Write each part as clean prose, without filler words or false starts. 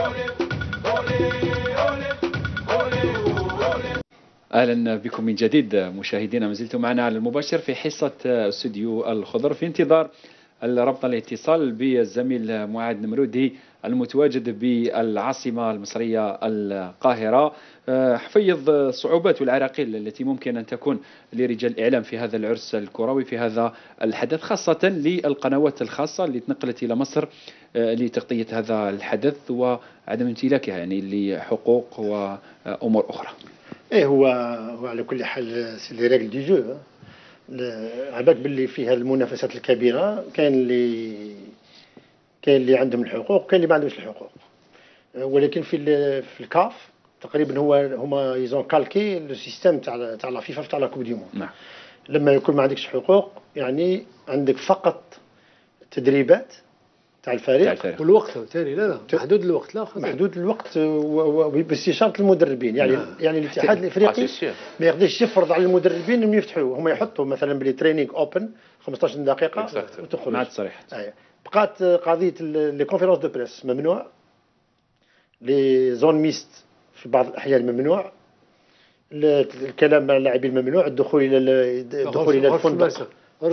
أهلا بكم من جديد مشاهدينا، ما زلتم معنا على المباشر في حصة استوديو الخضر في انتظار ربط الاتصال بالزميل معاذ نمرودي المتواجد بالعاصمة المصرية القاهرة. حفيظ الصعوبات والعراقيل التي ممكن أن تكون لرجال الإعلام في هذا العرس الكروي، في هذا الحدث، خاصة للقنوات الخاصة اللي تنقلت إلى مصر لتغطية هذا الحدث وعدم امتلاكها يعني لحقوق وأمور أخرى. ايه هو على كل حال سي لي ريغل دي جو. عباك باللي فيها المنافسات الكبيره كاين اللي عندهم الحقوق، كاين اللي ما عندهمش الحقوق، ولكن في الكاف تقريبا هما يزون كالكي لو سيستيم تاع لا فيفا تاع لا كوب دي موند. نعم. لما يكون ما عندكش حقوق يعني عندك فقط تدريبات تاع الفريق والوقت ثاني لا محدود الوقت، لا محدود الوقت باستشاره المدربين يعني الاتحاد الافريقي ما يقدرش يفرض على المدربين انهم يفتحوا، هما يحطوا مثلا بلي ترينينغ اوبن 15 دقيقه وتخرج مع التصريح. بقات قضيه لي كونفيرونس دو بريس ممنوع، لي زون ميست في بعض الاحيان ممنوع، الكلام مع اللاعبين ممنوع، الدخول الى الفندق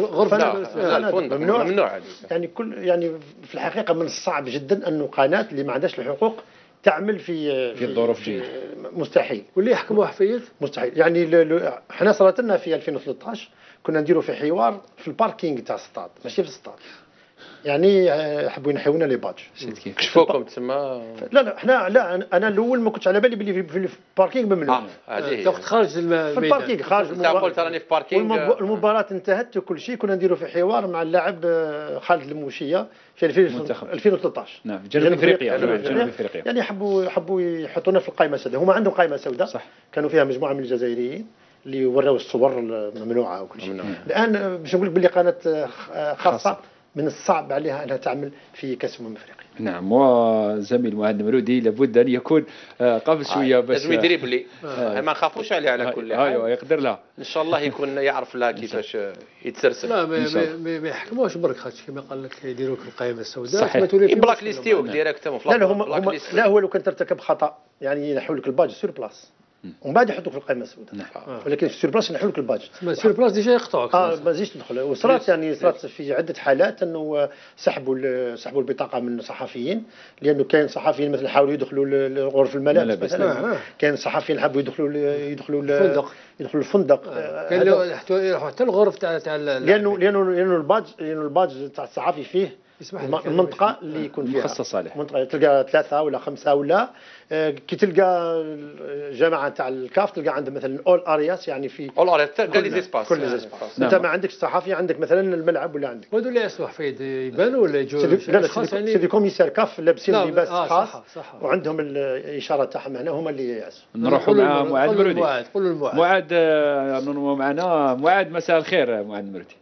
الفندق ممنوع. يعني في الحقيقه من الصعب جدا انه قناه اللي ما عندهاش الحقوق تعمل في الظروف جيده، مستحيل. واللي يحكموا حفيظ مستحيل. يعني احنا صارت لنا في 2013 كنا نديروا في حوار في الباركينغ تاع الستاد، ماشي في الستاد، يعني حبوا ينحيونا لي بادج. كشفوكم تما؟ لا احنا انا الاول ما كنتش على بالي بلي في الباركينغ ممنوع. تاخذ خارج الميدان، في الباركينغ خارج قلت راني في باركينغ. المباراه انتهت وكل شيء، كنا نديروا في حوار مع اللاعب خالد الموشيه في 2013. نعم، في جنوب افريقيا. يعني حبوا يحطونا في القائمه السوداء. هما عندهم قائمه سوداء صح. كانوا فيها مجموعه من الجزائريين اللي وراوا الصور الممنوعه وكل شيء. الان باش نقول لك بلي قناه خاصه من الصعب عليها انها تعمل في كاس افريقيا. نعم. وزميل معاذ نمرودي لابد ان يكون قبل شويه بس لازم يدريب لي ما نخافوش عليه على كل حال. ايوه يقدر لها ان شاء الله، يكون يعرف لها كيفاش يتسرسل. لا ما يحكموش برك، خاطر كما قال لك يديروك في القائمه السوداء صحيح. بلاك ليستيوك ديريكتوم. لا هو لو كان ترتكب خطا يعني ينحوا لك الباج سور بلاص ومن بعد يحطوك في القائمه السوداء. ولكن في سور بلاص ينحوا لك الباج. سور بلاص ديجا يقطعوك. ما تزيدش تدخل. وصرات في عده حالات انه سحبوا البطاقه من صحفيين، لانه كاين صحفيين مثلا حاولوا يدخلوا لغرف الملابس مثلا. كاين صحفيين حبوا يدخلوا الفندق. كان حتى الغرف تاع لانه الباج تاع الصحفي فيه المنطقه اللي يكون فيها مخصصه له. منطقه تلقى 3 ولا 5 ولا كي تلقى جماعه تاع الكاف تلقى عندهم مثلا اول ارياس، يعني في اول ارياس تلقى لي زيسباس. كل زيسباس. انت ما عندكش صحفي، عندك مثلا الملعب ولا عندك هذو اللي يصلح فيه يبانوا ولا يجوا سي دي كوميسار كاف لابسين لباس خاص وعندهم الاشاره تاعهم هنا، هما اللي يعزوا. نروحوا مع معاذ نمرودي. قولوا معاذ معنا. معاذ مساء الخير. معاذ نمرودي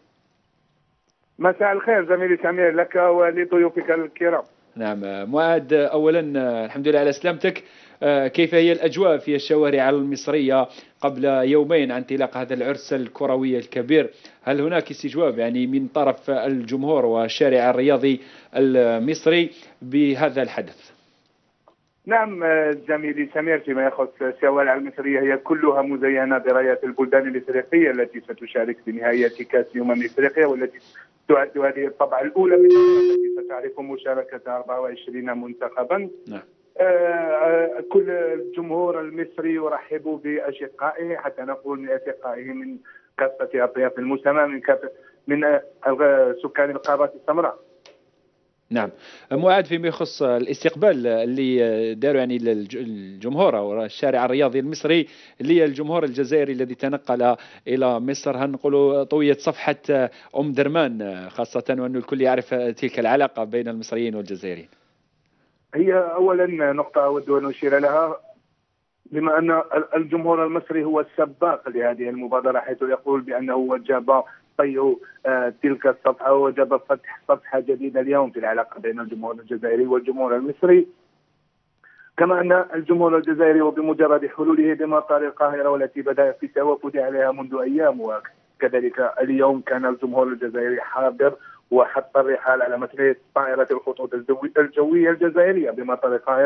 مساء الخير زميلي سمير، لك ولضيوفك الكرام. نعم معاذ، أولا الحمد لله على سلامتك. كيف هي الأجواء في الشوارع المصرية قبل يومين عن انطلاق هذا العرس الكروي الكبير؟ هل هناك استجواب يعني من طرف الجمهور والشارع الرياضي المصري بهذا الحدث؟ نعم زميلي سمير، فيما يخص الشوارع المصرية هي كلها مزينة برايات البلدان الإفريقية التي ستشارك في نهائيات كأس إفريقيا، والتي تعد هذه الطبعة الأولى من التي ستعرف مشاركة 24 منتخبا. نعم. كل الجمهور المصري يرحب بأشقائه، حتى نقول من أشقائه من كافة أطياف المجتمع، من سكان القارة السمراء. نعم. معاذ، فيما يخص الاستقبال اللي داروا يعني الجمهور او الشارع الرياضي المصري للجمهور الجزائري الذي تنقل الى مصر، هنقولوا طوية صفحة درمان، خاصة وأن الكل يعرف تلك العلاقة بين المصريين والجزائريين. هي اولا نقطة اود ان اشير لها، بما ان الجمهور المصري هو السباق لهذه المبادرة، حيث يقول بانه وجب طي تلك الصفحة ووجب فتح صفحة جديدة اليوم في العلاقة بين الجمهور الجزائري والجمهور المصري. كما أن الجمهور الجزائري وبمجرد حلوله بمطار القاهرة والتي بدأ في التوافد عليها منذ أيام، وكذلك اليوم كان الجمهور الجزائري حاضر وحط الرحال على مسرح طائرة الخطوط الجوية الجزائرية بمطار القاهرة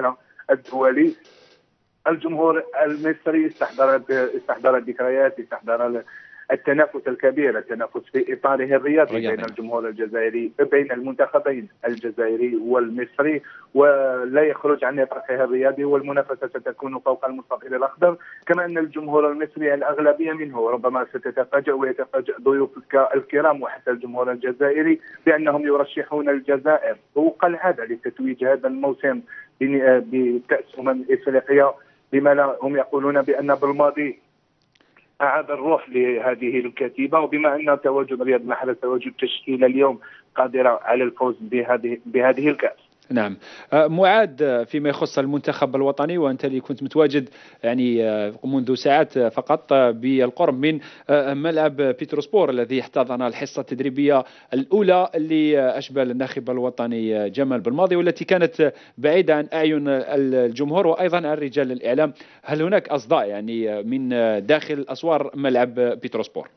الدولي. الجمهور المصري استحضر الذكريات، استحضر التنافس الكبير، التنافس في اطاره الرياضي بين الجمهور الجزائري، بين المنتخبين الجزائري والمصري، ولا يخرج عن نطاقه الرياضي، والمنافسه ستكون فوق المستطيل الاخضر. كما ان الجمهور المصري الاغلبيه منه ربما ستتفاجأ ويتفاجأ ضيوفك الكرام وحتى الجمهور الجزائري بانهم يرشحون الجزائر فوق العاده لتتويج هذا الموسم بكأس افريقيا. بما لا هم يقولون بان بالماضي أعاد الروح لهذه الكتيبة، وبما أن تواجد رياض محرز تواجد تشكيلة اليوم قادرة على الفوز بهذه الكأس. نعم. معاد، فيما يخص المنتخب الوطني، وأنت اللي كنت متواجد يعني منذ ساعات فقط بالقرب من ملعب بيتروسبور الذي احتضن الحصة التدريبية الأولى لأشبال الناخب الوطني جمال بالماضي، والتي كانت بعيدة عن أعين الجمهور وأيضا عن رجال الإعلام. هل هناك أصداء يعني من داخل أسوار ملعب بيتروسبور؟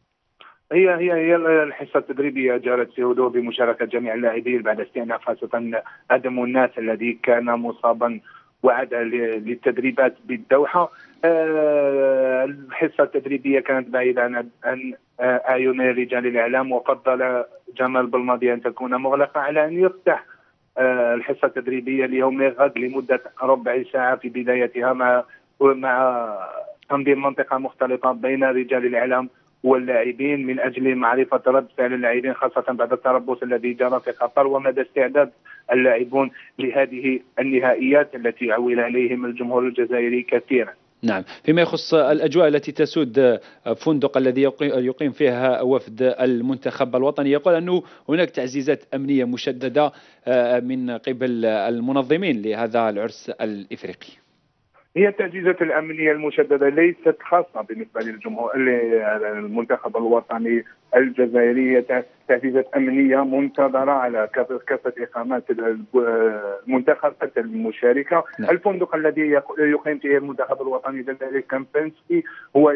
هي الحصه التدريبيه جرت في هدوء بمشاركه جميع اللاعبين بعد استئناف، خاصه ادم الناس الذي كان مصابا وعاد للتدريبات بالدوحه. الحصه التدريبيه كانت بعيده عن اعين رجال الاعلام، وفضل جمال بالماضي ان تكون مغلقه على ان يفتح الحصه التدريبيه ليوم غد لمده ربع ساعه في بدايتها مع تنظيم منطقه مختلطه بين رجال الاعلام واللاعبين من اجل معرفه رد فعل اللاعبين، خاصه بعد التربص الذي جرى في قطر، ومدى استعداد اللاعبون لهذه النهائيات التي عول عليهم الجمهور الجزائري كثيرا. نعم. فيما يخص الأجواء التي تسود فندق الذي يقيم فيها وفد المنتخب الوطني، يقول أنه هناك تعزيزات أمنية مشددة من قبل المنظمين لهذا العرس الإفريقي. هي التعزيزات الأمنية المشددة ليست خاصة بالنسبة للجمهور المنتخب الوطني الجزائري، هي تعزيزات أمنية منتظرة على كافة إقامات المنتخب حتى المشاركة. نعم. الفندق الذي يقيم فيه المنتخب الوطني الجزائري كامبنسكي هو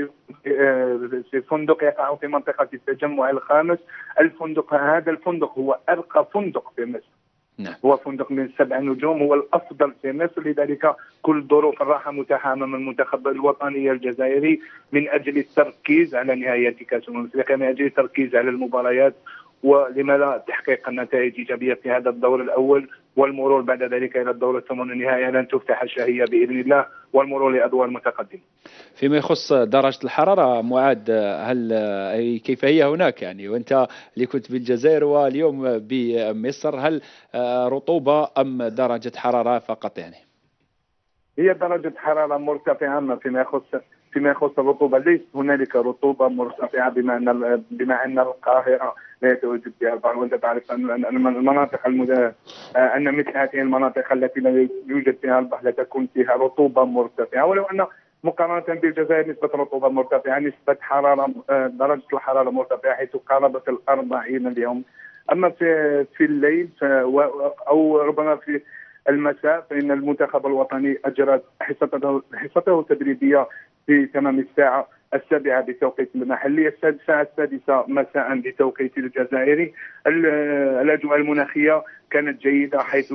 في فندق يقع في منطقة التجمع الخامس. هذا الفندق هو أرقى فندق في مصر. نعم. هو فندق من 7 نجوم، هو الأفضل في مصر، لذلك كل ظروف الراحة متاحة أمام المنتخب الوطني الجزائري من أجل التركيز على نهاية كأس أفريقيا، من أجل التركيز على المباريات، ولما لا تحقيق النتائج إيجابية في هذا الدور الأول، والمرور بعد ذلك إلى الدور الثمانية النهائي لن تفتح الشهية بإذن الله، والمرور لأدوار متقدمة. فيما يخص درجة الحرارة معاد، كيف هي هناك يعني، وأنت اللي كنت بالجزائر واليوم بمصر، هل رطوبة أم درجة حرارة فقط يعني؟ هي درجة حرارة مرتفعة. فيما يخص الرطوبة ليس هنالك رطوبة مرتفعة، بما أن القاهرة لا يتواجد فيها البحر، وأنت تعرف أن المناطق أن مثل هذه المناطق التي لا يوجد فيها البحر لا تكون فيها رطوبة مرتفعة، ولو أن مقارنة بالجزائر نسبة رطوبة مرتفعة، نسبة درجة الحرارة مرتفعة حيث قاربت 40 اليوم. أما في الليل أو ربما في المساء فإن المنتخب الوطني أجرى حصته التدريبية في تمام الساعة 7 بتوقيت المحلي، الساعة 6 مساء بتوقيت الجزائري. الأجواء المناخية كانت جيدة حيث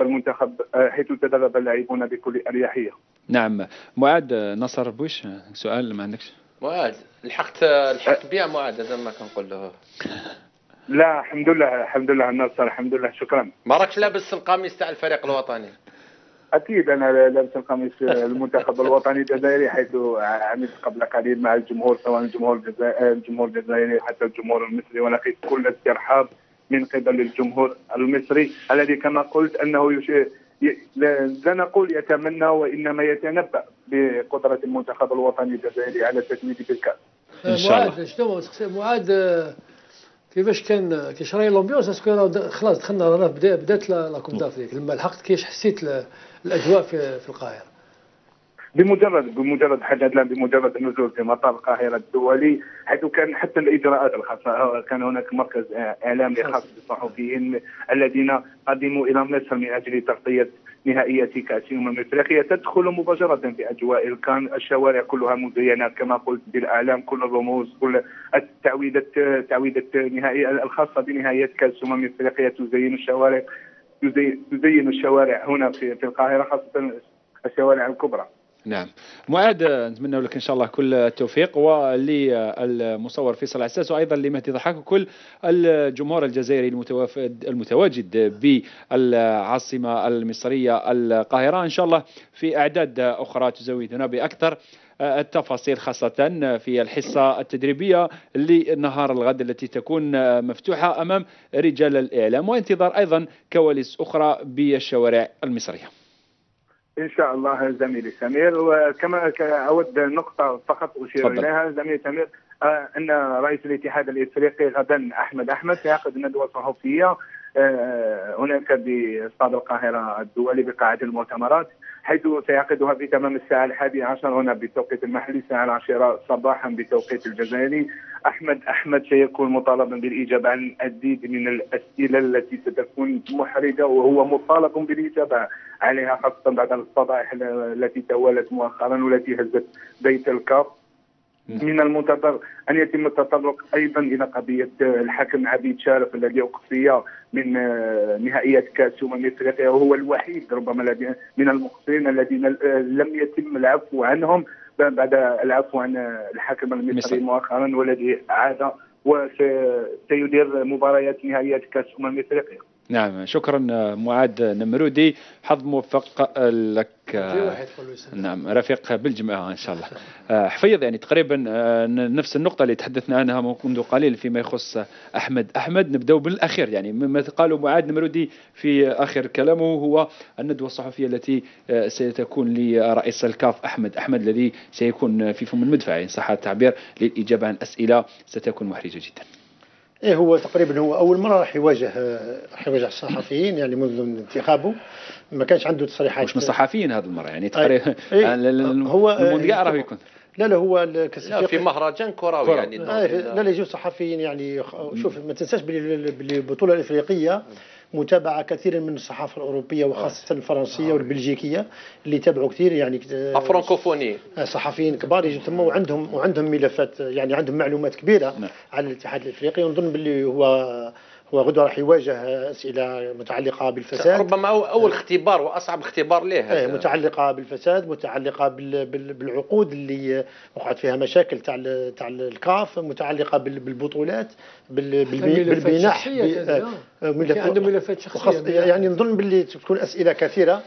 تدرب اللاعبون بكل أريحية. نعم. معاد، نصر بوش سؤال ما عندكش؟ معاد لحقت بيع معاد، هذا ما كنقول له. لا الحمد لله النصر، الحمد لله، شكرا. ما راكش لابس القميص تاع الفريق الوطني؟ اكيد انا لابس القميص المنتخب الوطني الجزائري، حيث عملت قبل قليل مع الجمهور، سواء الجمهور الجزائري حتى الجمهور المصري، ولقيت كل الترحاب من قبل الجمهور المصري الذي كما قلت انه لا نقول يتمنى وانما يتنبأ بقدرة المنتخب الوطني الجزائري على التتويج بالكأس. ان شاء الله. معاد، شنو معاد كيفاش كان كيشري لومبيونس؟ اسكو خلاص دخلنا رانا بدات لا كوب دافريك، لما لحقت كيفاش حسيت الاجواء في القاهره؟ بمجرد بمجرد النزول في مطار القاهره الدولي، حيث كان حتى الاجراءات الخاصه، كان هناك مركز اعلامي خاص بالصحفيين الذين قدموا الى مصر من اجل تغطيه نهائيات كأس افريقيا. تدخل مباشرة في أجواء الكان، الشوارع كلها مزينة كما قلت بالأعلام، كل الرموز، كل تعويدة نهائية الخاصة بنهائيات كأس افريقيا تزين الشوارع. تزين الشوارع هنا في القاهرة، خاصة الشوارع الكبرى. نعم معاد، نتمنى لك ان شاء الله كل التوفيق، وللمصور فيصل عساس، وايضا لمهدي ضحاك، وكل الجمهور الجزائري المتواجد بالعاصمه المصريه القاهره. ان شاء الله في اعداد اخرى تزودنا باكثر التفاصيل، خاصة في الحصة التدريبية لنهار الغد التي تكون مفتوحة أمام رجال الإعلام، وانتظار أيضا كواليس أخرى بالشوارع المصرية إن شاء الله زميلي سمير. وكما أود نقطة فقط أشير إليها زميلي سمير، أن رئيس الاتحاد الإفريقي غدا أحمد سيعقد ندوة صحفية هناك باستاد القاهرة الدولي بقاعة المؤتمرات، حيث سيعقدها في تمام الساعة 11 هنا بالتوقيت المحلي، الساعة 10 صباحا بالتوقيت الجزائري. أحمد سيكون مطالبا بالإجابة عن العديد من الأسئلة التي ستكون محرجة، وهو مطالب بالإجابة عليها، خاصة بعد الفضائح التي توالت مؤخرا والتي هزت بيت الكاف. من المنتظر أن يتم التطرق أيضا إلى قضية الحكم عبيد شارف الذي أقصي من نهائيات كأس أفريقيا، وهو الوحيد ربما من المقصرين الذين لم يتم العفو عنهم بعد العفو عن الحكم المصري مؤخرا، والذي عاد وسيدير مباريات نهائيات كأس أفريقيا. نعم شكرا معاد نمرودي، حظ موفق لك. نعم رفيق بالجماعة إن شاء الله. حفيظ، يعني تقريبا نفس النقطة اللي تحدثنا عنها منذ قليل فيما يخص أحمد. نبدأ بالأخير، يعني مما قاله معاد نمرودي في آخر كلامه هو الندوة الصحفية التي ستكون لرئيس الكاف أحمد الذي سيكون في فم المدفع إن صح التعبير للإجابة عن أسئلة ستكون محرجة جدا. هو تقريبا هو اول مره راح يواجه الصحفيين، يعني منذ انتخابه ما كانش عنده تصريحات. مش من الصحفيين هذه المره، يعني تقريبا هو المونديال راح يكون لا هو في مهرجان كروي يعني لا يجوز صحفيين يعني. شوف ما تنساش بالبطوله الافريقيه متابعه كثيرا من الصحافه الاوروبيه وخاصه الفرنسيه والبلجيكيه اللي تابعوا كثير، يعني فرانكوفوني صحفيين كبار يجوا ثم وعندهم ملفات، يعني عندهم معلومات كبيره على الاتحاد الافريقي. ونظن باللي هو غدوه راح يواجه اسئله متعلقه بالفساد، ربما اول اختبار واصعب اختبار له، متعلقه بالفساد، متعلقه بالعقود اللي وقعت فيها مشاكل تاع الكاف، متعلقه بالبطولات، بالمنح، عنده ملفات شخصيه. يعني نظن باللي تكون اسئله كثيره.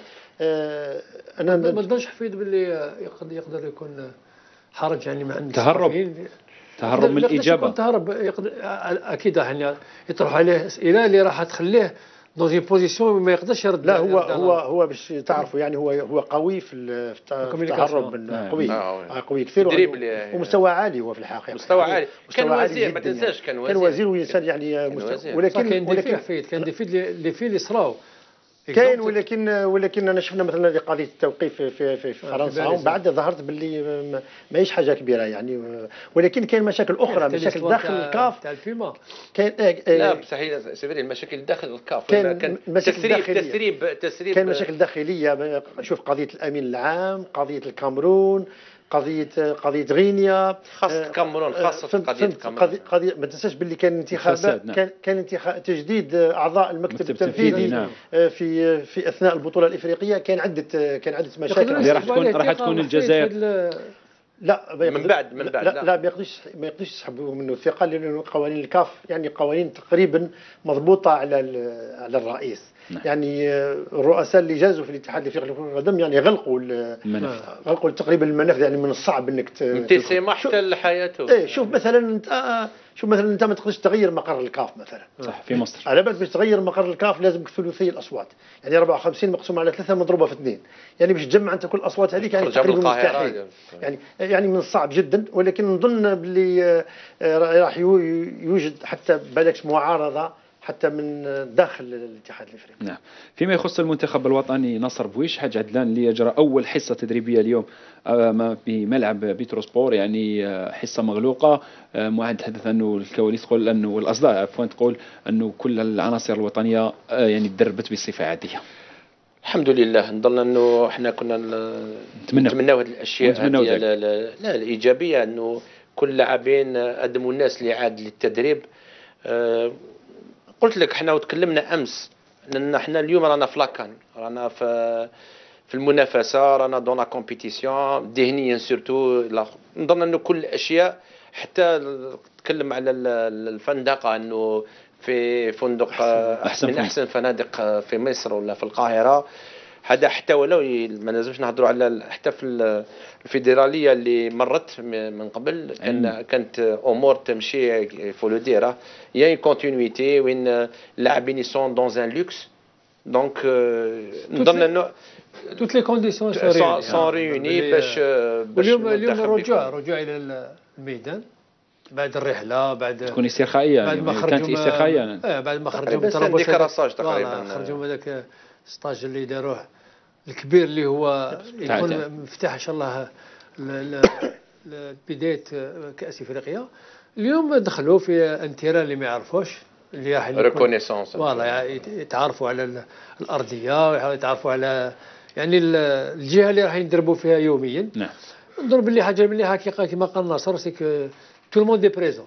انا ما نظنش حفيد باللي يقدر يكون حرج يعني مع تهرب من الإجابة. تهرب أكيد يعني يطرح عليه أسئلة اللي راح تخليه دون بوزيسيون ما يقدرش يرد. لا هو باش تعرفوا يعني هو قوي في التهرب، قوي كثير ومستوى عالي. هو في الحقيقة مستوى عالي. كان وزير، ما تنساش كان وزير وإنسان يعني ولكن كان اللي فيه اللي صراو كاين. ولكن انا شفنا مثلا قضيه التوقيف في فرنسا، ومن بعد ظهرت باللي ماهيش حاجه كبيره يعني. ولكن كاين مشاكل اخرى، مشاكل داخل الكاف تاع الفيما كاين. لا بصحيح سيدي المشاكل داخل الكاف كان تسريب كاين مشاكل داخليه. شوف قضيه الامين العام، قضيه الكامرون، قضيه غينيا، خاصه الكامرون، خاصه قضيه ما تنساش باللي كان انتخابات، كان انتخاب تجديد اعضاء المكتب التنفيذي في اثناء البطوله الافريقيه. كان عده مشاكل اللي راح تكون الجزائر لا من بعد لا ما يقدرش يسحبوا منه الثقه، لانه قوانين الكاف يعني قوانين تقريبا مضبوطه على الرئيس. يعني الرؤساء اللي جازوا في الاتحاد الافريقي القدم يعني غلقوا تقريبا المنافذ، يعني من الصعب انك سمح حتى حياته. شوف مثلا انت ما تقدرش تغير مقر الكاف مثلا، صح في مصر على بالك باش تغير مقر الكاف لازم ثلثي الاصوات، يعني 54 مقسوم على 3 مضروبه في 2، يعني باش تجمع انت كل الاصوات هذيك يعني تقريبا مستحيل، يعني من الصعب جدا. ولكن نظن باللي راح يوجد حتى بالكش معارضه حتى من داخل الاتحاد الافريقي. نعم. فيما يخص المنتخب الوطني نصر بويش حاج عدلان اللي يجرى اول حصه تدريبيه اليوم بملعب بيتروسبور، يعني حصه مغلوقه. معاد تحدث انه الكواليس تقول انه الاصداء عفوا تقول انه كل العناصر الوطنيه يعني تدربت بصفه عاديه. الحمد لله. نظن انه احنا كنا نتمناو هذه الاشياء لا الايجابيه، انه كل اللاعبين قدموا الناس اللي عاد للتدريب. قلت لك احنا وتكلمنا امس لان احنا اليوم رانا في لاكان، رانا في المنافسه، رانا دون لا كومبيتيسيون ذهنيا سورتو. نظن انه كل الاشياء، حتى نتكلم على الفندقه، انه في فندق من احسن فنادق في مصر ولا في القاهره، هذا حتى ولو ما لازمش نهضروا على حتى في الفيدراليه اللي مرت من قبل، كانت امور تمشي فولو ديرا يا كونتينيتي وين اللاعبين يسون دون ان لوكس. دونك نظن انه توت لي كونديسيون سون ريوني باش اليوم رجوع الى الميدان بعد الرحله، بعد تكون استرخائيه، بعد ما كانت استرخائيه بعد ما خرجوا من تقريبا خرجوا من هذاك ستاج اللي داروه الكبير اللي هو يكون مفتاح ان شاء الله بدايه كاس افريقيا. اليوم دخلوا في انتيران اللي ما يعرفوش، اللي راح ريكونيسونس فوالا يتعرفوا على الارضيه، يتعرفوا على يعني الجهه اللي راح يدربوا فيها يوميا. نعم. نضرب باللي حاجه مليحه كما قال ناصر، سيك تو الموند دي بريزون،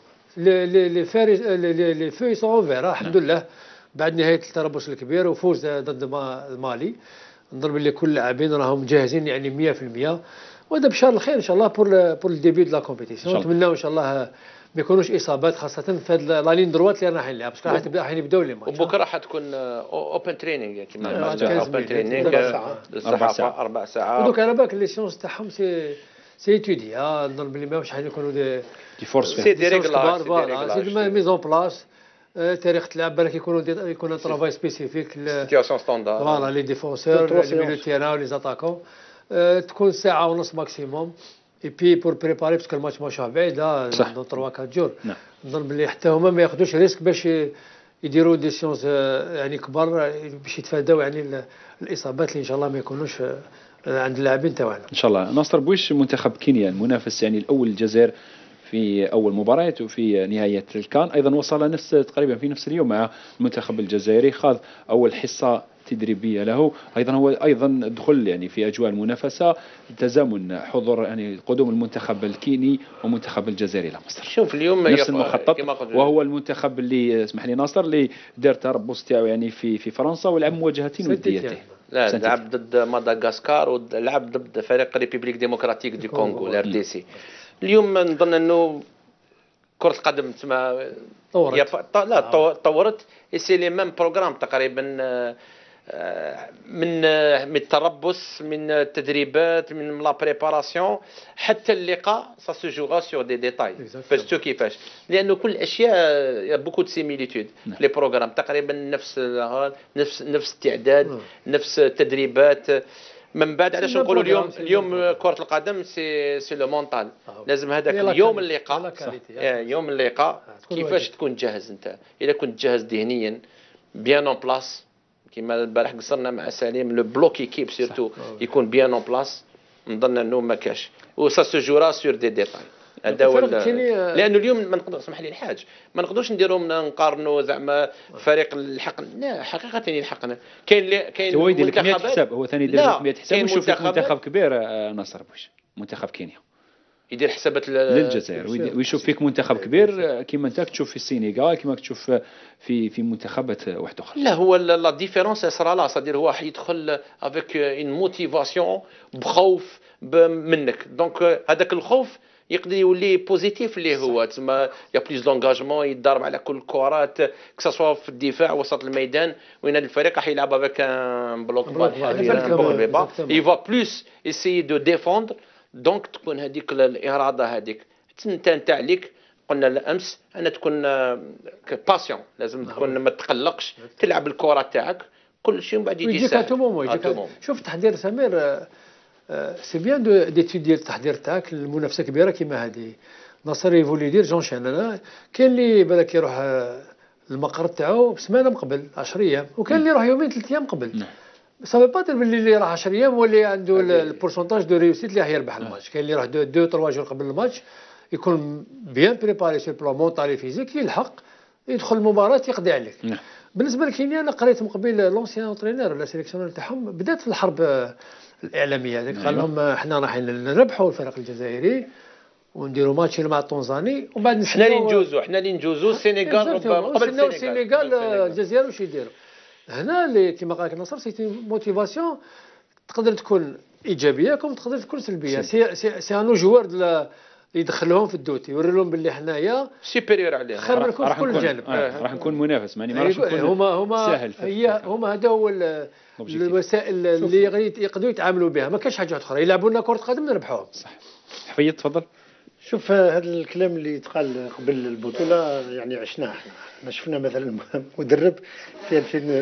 لي فو سون اوفير الحمد لله بعد نهايه التربص الكبير وفوز ضد المالي. نضرب باللي كل اللاعبين راهم جاهزين يعني 100%، وهذا بشار الخير ان شاء الله بور الديبي دو لا كومبيتيسيون. نتمناو ان شاء الله ما يكونوش اصابات، خاصه في هذه لا لين دروات اللي راح نلعب، باسكو راح يبداو لي ماتش. وبكره حتكون اوبن ترينينغ كيما اوبن ترينينغ 4 ساعات. ودوك على بالك لي سيونس تاعهم سي ايتودي. نضرب باللي ماهوش حيكونوا دي فورس سي دي ريغلاج، سي ميزون بلاس تاريخ تلعب بالك يكون ترافاي سبيسيفيك سيتياسيون ستاندار فوالا لي ديفونسور لي ميليو تيران لي زاتاكون. تكون ساعه ونص ماكسيموم اي بي بور بريباري، باسكو الماتش ماهوش بعيد دون 3 4 جور. نظن باللي حتى هما ما ياخذوش ريسك باش يديروا دي سيونس يعني كبار باش يتفاداو يعني الاصابات اللي ان شاء الله ما يكونوش عند اللاعبين تاعنا ان شاء الله. ناصر بويش منتخب كينيا المنافس يعني الاول الجزائر في اول مباريات وفي نهايه الكان، ايضا وصل تقريبا في نفس اليوم مع المنتخب الجزائري، خاض اول حصه تدريبيه له، ايضا هو ايضا دخل يعني في اجواء المنافسه، تزامن حضور يعني قدوم المنتخب الكيني ومنتخب الجزائري الى مصر. شوف اليوم نفس المخطط، وهو المنتخب اللي اسمح لي ناصر اللي دار تربص تاعو يعني في فرنسا ولعب مواجهتين وديتين. لا لعب ضد مدغشقر ولعب ضد فريق ريبوبليك ديمقراطيك دي كونغو الار دي سي. اليوم نظن انه كرة القدم تما طورت سي لي ميم بروغرام تقريبا من التربص، من التدريبات، من لا بريباراسيون حتى اللقاء سا سو جوغا سور دي ديتاي باش تو كيفاش، لانه كل الاشياء بوكو دو سيميليتود لي بروغرام تقريبا نفس التعداد، نفس التدريبات. من بعد علاش نقولوا اليوم كرة القدم سي لو مونطال، لازم هذاك يوم اللقاء يوم اللقاء كيفاش تكون جاهز انت. اذا كنت جاهز ذهنيا بيان اون بلاس كيما البارح قصرنا مع سليم لو بلوك ايكيب سيرتو يكون بيان اون بلاس، نظن انه ما كاش وسا سو جورا سور دي ديتاي. هذا هو لانه اليوم ما نقدر اسمح لي الحاج ما نقدرش نديروا نقارنوا زعما فريق الحقنا، لا حقيقه يلحقنا. كاين هو يدير لك 100 حساب، هو ثاني يدير لك 100 حساب ويشوف منتخب كبير. ناصر بوش منتخب كينيا يدير حسابات للجزائر ويشوف فيك منتخب كبير كيما انت تشوف في السينغال، كيما تشوف في منتخبات واحده اخرى. لا هو لا ديفيرونس صرا لا صدير هو يدخل افيك اون موتيفاسيون بخوف منك، دونك هذاك الخوف يقدر يولي بوزيتيف اللي هو تسمى يا بليز دونجاجمون، يتدرب على كل الكرات كسوا في الدفاع وسط الميدان، وين الفريق راح يلعب افيك ان بلوك بال يفا بلوس ايسيي دو ديفوندر. دونك تكون هذيك الاراده هذيك انت نتاع ليك. قلنا الامس انا تكون باسيون، لازم تكون ما تقلقش، تلعب الكره تاعك كل شيء من بعد يجي سهل. شوف تحضير سمير سي بيان ديتيدي التحضير تاعك المنافسه كبيره كيما هذه. ناصر يفولي يدير جونشان انا كاين اللي بالك يروح المقر تاعو بسمانه من قبل 10 ايام، وكاين اللي يروح يومين 3 ايام قبل. صافي با تر باللي راح 10 ايام واللي عنده البورسونتاج دو ريوسيت اللي راح يربح الماتش. كاين اللي يروح 2 3 جور قبل الماتش يكون بيان بريباري سو بلان مونطالي فيزيك، يلحق يدخل المباراه يقضي عليك. بالنسبه لكينيا انا قريت من قبل لونسيان انترينور ولا سيليكسيونور تاعهم بدات في الحرب الاعلاميه هذيك، قال لهم احنا رايحين نربحوا الفريق الجزائري ونديروا ماتش مع التنزاني ومن بعد حنا اللي نجوزوا السنغال قبل السنغال الجزائر واش يديروا. هنا اللي كما قال لك نصر سي موتيفاسيون تقدر تكون ايجابيه كما تقدر تكون سلبيه. سي انو جوار يدخلهم في الدوتي يوري لهم باللي حنايا سوبيريور عليهم خير منكم في كل جانب. راح نكون منافس ماني ما راحش نكون ساهل. هما هذا هو الوسائل اللي يقدروا يتعاملوا بها، ما كاينش حاجه اخرى. يلعبوا لنا كره قدم نربحوهم. صح. حفيظ تفضل. شوف هذا الكلام اللي تقال قبل البطوله يعني عشناه احنا شفنا مثلا مدرب في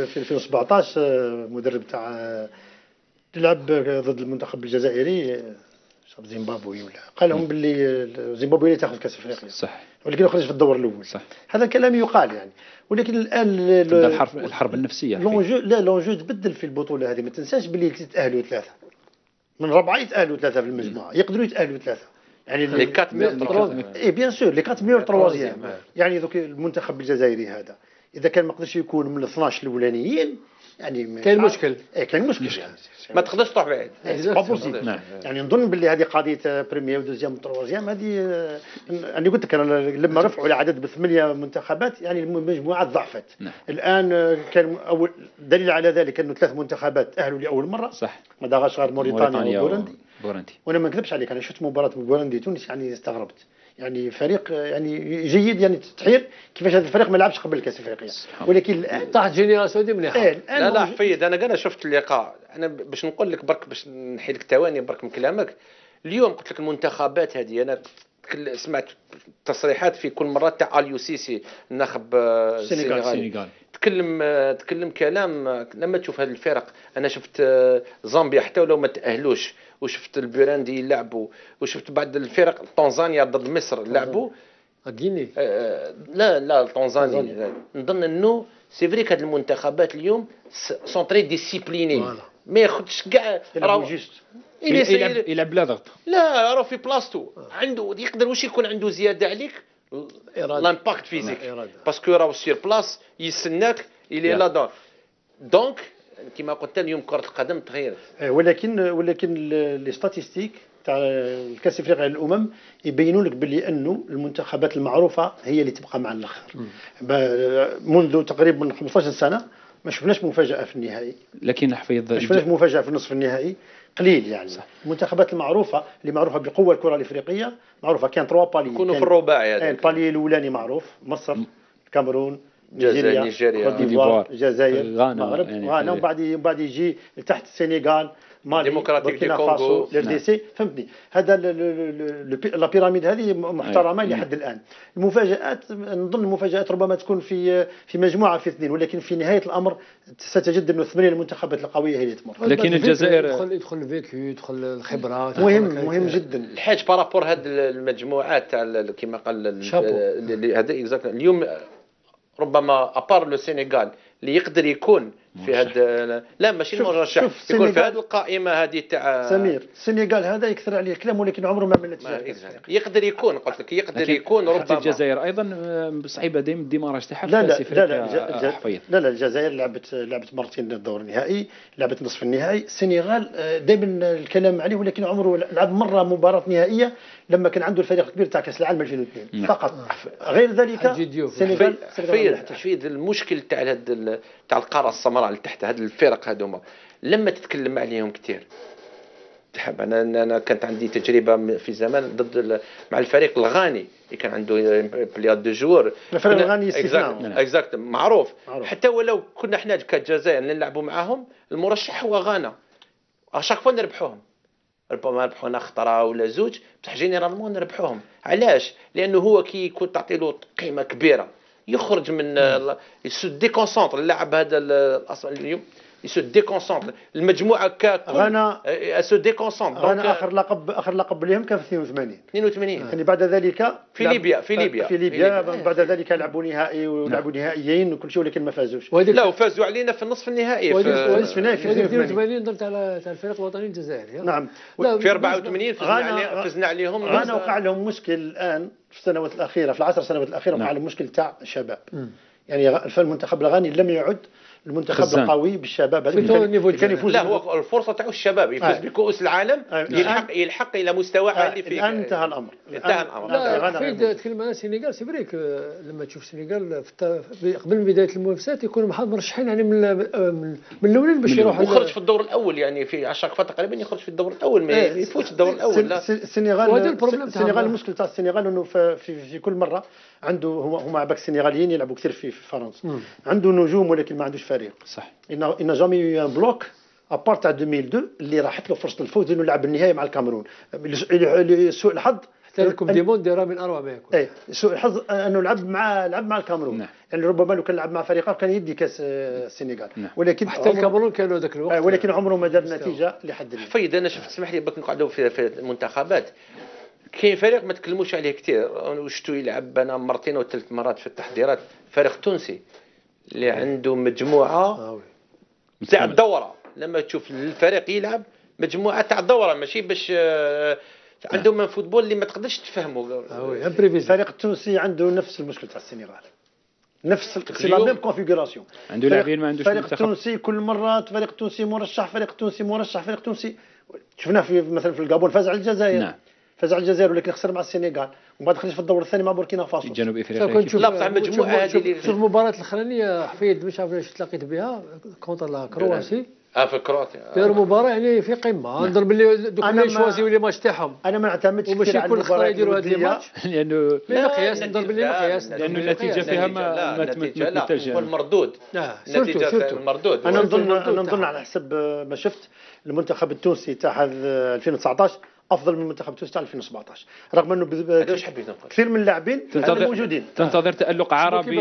2017 مدرب تاع تلعب ضد المنتخب الجزائري زيمبابوي ولا قال لهم باللي زيمبابوي تاخذ كاس افريقيا صح، ولكن خرج في الدور الاول. صح. هذا كلام يقال يعني، ولكن الان الحرب النفسيه لونجو تبدل في البطوله هذه. ما تنساش باللي يتاهلوا ثلاثه من ربعه، يتاهلوا ثلاثه في المجموعه، يقدروا يتاهلوا ثلاثه يعني لي 4 اي بيان سور لي 4 يعني ذوك المنتخب الجزائري هذا اذا كان ما قدرش يكون من ال 12 الاولانيين يعني كاين مشكل. كاين مشكل يعني. ما تقدرش تروح بعيد. يعني نظن باللي هذه قضيه بريمير ودوزيام وتروازيام هذه انا قلت لك لما رفعوا العدد ب8 منتخبات يعني المجموعات ضعفت. الان كان اول دليل على ذلك انه 3 منتخبات تاهلوا لاول مره. صح. مدغشقر موريتانيا وبورندي. وانا ما نكذبش عليك انا شفت مباراه بورندي تونس يعني استغربت. يعني فريق يعني جيد يعني تحير كيفاش هذا الفريق ما لعبش قبل كاس افريقيا، ولكن الان طاحت جينيراسيون دي مليحه. لا حفيد انا شفت اللقاء. انا باش نقول لك برك باش نحي لك ثواني برك من كلامك. اليوم قلت لك المنتخبات هذه انا سمعت تصريحات في كل مره تاع اليو سيسي الناخب السنغال تكلم كلام. لما تشوف هذه الفرق انا شفت زامبيا حتى ولو ما تاهلوش، وشفت البيراندي يلعبوا، وشفت بعض الفرق تنزانيا ضد مصر لعبوا. غيني لا تنزانيا. نظن انه سي فريك هذه المنتخبات اليوم سون تري ديسيبليني، ما ياخذش كاع يلعب بلا ضغط. لا راه في بلاصتو عنده يقدر واش يكون عنده زياده عليك لامباكت فيزيك باسكو راه سير بلاص يستناك الى لا دونك كما قلت اليوم كره القدم تغيرت. ولكن لي ستاتيستيك تاع الكاس الافريقي للامم يبينوا لك باللي انه المنتخبات المعروفه هي اللي تبقى مع الاخر. منذ تقريبا 15 سنه ما شفناش مفاجاه في النهائي، لكن حفيظ ما شفناش مفاجاه في النصف النهائي قليل يعني. صح. المنتخبات المعروفه اللي معروفه بقوه الكره الافريقيه معروفه كان 3 بالي يكونوا في الرباعي هذا. البالي الاولاني معروف مصر الكاميرون نيجيريا كوت ديفوار الجزائر المغرب غانا ومن بعد يجي لتحت السنغال مالي بوركينا فاسو الار سي. فهمتني هذا لا بيراميد هذه محترمه لحد الان. المفاجات نظن المفاجات ربما تكون في مجموعه في 2، ولكن في نهايه الامر ستجد انه 8 المنتخبات القويه هي اللي تمر. لكن الجزائر يدخل الفيكيو يدخل الخبرات مهم جدا. الحاج بارابور هذه المجموعات تاع كما قال هذا اليوم ربما ابار لو سينيغال اللي يقدر يكون في هذا لا ماشي مرشح يكون في هذه القائمه هذه تاع سمير. السنغال هذا يكثر عليه الكلام ولكن عمره ما عمل نتيجه. يقدر يكون قلت لك يقدر يكون ربما. الجزائر ايضا صعيبه ديما الديماراج تاعها. لا الجزائر لعبت مرتين الدور النهائي، لعبت نصف النهائي. السنغال دائما الكلام عليه ولكن عمره لعب مره مباراه نهائيه لما كان عنده الفريق الكبير تاع كاس العالم 2002 فقط. غير ذلك السنغال حفيد المشكل تاع تاع القاره السمراء لتحت هاد الفرق هذوما لما تتكلم عليهم كثير تحب. انا كانت عندي تجربه في زمان ضد مع الفريق الغاني اللي كان عنده بليات دو جور. الفريق الغاني اكزاكت معروف. حتى ولو كنا احنا كجزائر نلعبوا معاهم المرشح هو غانا اشاك فوا نربحوهم. ربما ربحونا خطره ولا زوج بصح جينيرالمون نربحوهم. علاش؟ لانه هو كي يكون تعطي له قيمه كبيره يخرج من يسو ديكونسونطر اللاعب هذا اليوم يسو ديكونسونطر المجموعه ككل غانا سو ديكونسونطر. غانا اخر لقب لهم كان في 82 يعني بعد ذلك في ليبيا بعد ذلك لعبوا نهائي ولعبوا نهائيين وكل شيء ولكن ما فازوش. لا وفازوا علينا في النصف النهائي في النصف النهائي في 82 ضد تاع الفريق الوطني الجزائري. نعم في 84 فزنا عليهم. غانا وقع لهم مشكل الان في السنوات الاخيره في ال10 سنوات الاخيره وقع لهم مشكل تاع الشباب. يعني المنتخب الغاني لم يعد المنتخب القوي بالشباب هذا كان يفوز. لا هو الفرصه تاعو الشباب يفوز بكؤوس العالم، يلحق الى مستوى عالي فيه. الان انتهى الامر. لا حيد تكلم على السنغال سي فريك لما تشوف السنغال قبل بدايه المنافسات يكونوا مرشحين يعني من الاولين باش يروح وخرج في الدور الاول يعني في 10 كفات تقريبا يخرج في الدور الاول ما يفوتش الدور الاول. لا السنغال المشكل تاع السنغال انه في كل مره عنده هما باك السنغاليين يلعبوا كثير في فرنسا، عنده نجوم ولكن ما عندوش فريق. صح. إن جامي ان بلوك ابار تاع 2002 اللي راحت له فرصه الفوز انه يلعب النهائي مع الكاميرون. سوء الحظ حتى الكوب دي موند دارها من اروع ما يكون. سوء الحظ انه لعب مع الكاميرون. نعم. يعني ربما لو كان لعب مع فريق كان يدي كاس السنغال. نعم. ولكن حتى الكاميرون كانوا ذاك الوقت ولكن عمره ما دار نتيجه لحد اليوم. فايد انا شفت اسمح لي باك نقعدوا في المنتخبات كاين فريق ما تكلموش عليه كثير وشتو يلعب انا مرتين او ثلاث مرات في التحضيرات، فريق تونسي اللي عنده مجموعه تاع الدوره. لما تشوف الفريق يلعب مجموعه تاع الدوره ماشي باش عندهم من فوتبول اللي ما تقدرش تفهمه. الفريق التونسي عنده نفس المشكل تاع السنغال، نفس لا ميم كونفيغوراسيون. عنده لاعبين ما عندوش فريق التونسي كل مره فريق التونسي مرشح، فريق التونسي مرشح، فريق التونسي شفناه في مثلا في الغابون فاز على الجزائر. نعم. فاز على الجزائر ولكن خسر مع السنغال ومن بعد خرج في الدور الثاني مع بوركينا فاسو. جنوب افريقيا. لا بصح المجموعه هذه شوف المباراه الاخرانيه حفيد مش عارف واش تلاقيت بها كونتر لا كرواسي. في كرواتيا داروا مباراه يعني في قمه. نظن باللي دوك اللي شوازيو لي ماتش تاعهم. انا ما نعتمدش كثير على المباراه يديروا هذا الماتش لانه مقياس. نظن باللي مقياس لانه النتيجه فيها ما تمثلش والمردود. النتيجه المردود. انا نظن على حسب ما شفت المنتخب التونسي تاع 2019 افضل من المنتخب التونسي تاع 2017 رغم انه كثير من اللاعبين موجودين. تنتظر تألق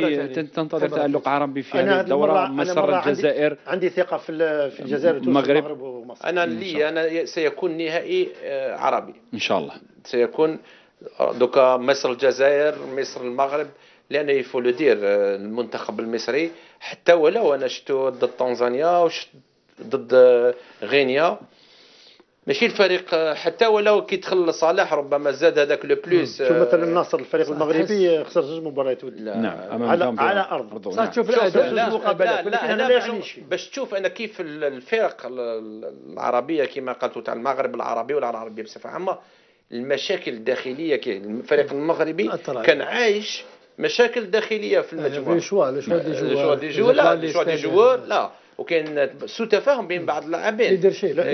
عربي في هذه الدوره. مصر، الجزائر. عندي ثقه في الجزائر المغرب ومصر. انا سيكون نهائي عربي ان شاء الله. سيكون دوكا مصر الجزائر مصر المغرب، لان يفو لو دير المنتخب المصري حتى ولو انا شفتو ضد تنزانيا وشفت ضد غينيا ماشي الفريق حتى ولو كي دخل صلاح ربما زاد هذاك لو بلوس. شوف مثلا النصر الفريق المغربي خسر 2 مباريات نعم على ارض. صح تشوف الاداء المقابلات ولكن انا لا يعنيش باش تشوف انا كيف الفرق العربيه كما قالوا تاع المغرب العربي ولا العربيه بصفه عامه المشاكل الداخليه كي الفريق المغربي كان عايش مشاكل داخليه في المجموعه. شوا دي جوار لا وكان سوء تفاهم بين بعض اللاعبين.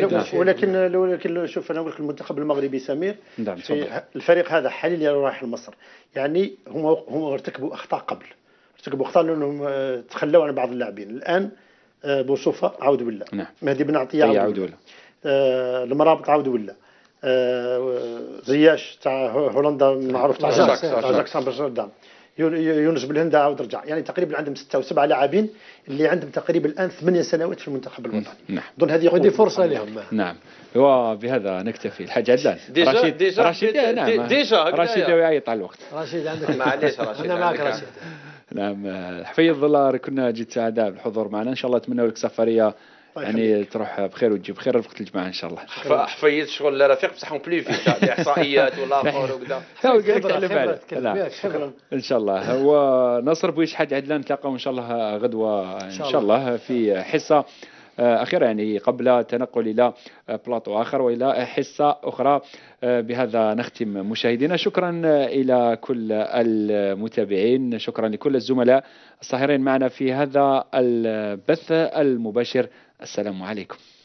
ولكن شوف انا نقول لك المنتخب المغربي سمير في الفريق هذا حاليا رايح لمصر يعني هم ارتكبوا اخطاء لانهم تخلوا عن بعض اللاعبين. الان بوصوفه عود بالله. نعم. مهدي بن عطيه عود بالله. المرابط عود بالله. زياش تاع هولندا معروف تاع جاكس امستردام. يونس بالهندا عاود رجع يعني تقريبا عندهم 6 أو 7 لاعبين اللي عندهم تقريبا الان 8 سنوات في المنتخب الوطني. نعم. اظن هذه فرصه لهم. نعم. وبهذا نكتفي. الحاج عدلان رشيد نعم ديجا رشيد يعيط على الوقت. رشيد عندك معليش رشيد انا معك رشيد. نعم حفيظ الله كنا جد سعداء بالحضور معنا ان شاء الله. اتمنى لك سفريه يعني تروح بخير وتجيب بخير رفقة الجماعة إن شاء الله. حفيظ شغل رفيق بصحهم بلي في الإحصائيات والآخر وكذا. شكرا إن شاء الله. ونصر بويش حاج عدلان نتلاقاو إن شاء الله غدوة إن شاء الله في حصة أخيرة يعني قبل تنقل إلى بلاطو آخر وإلى حصة أخرى. بهذا نختم مشاهدينا. شكرا إلى كل المتابعين، شكرا لكل الزملاء الساهرين معنا في هذا البث المباشر. السلام عليكم.